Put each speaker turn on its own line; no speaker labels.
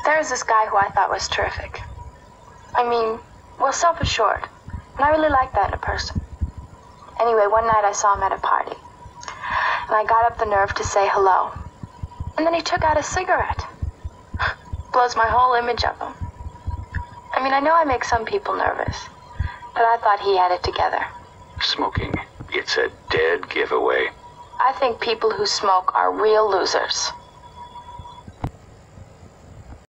There was this guy who I thought was terrific. I mean, well, self-assured. And I really liked that in a person. Anyway, one night I saw him at a party. And I got up the nerve to say hello. And then he took out a cigarette. Blows my whole image of him. I mean, I know I make some people nervous. But I thought he had it together.
Smoking, it's a dead giveaway.
I think people who smoke are real losers.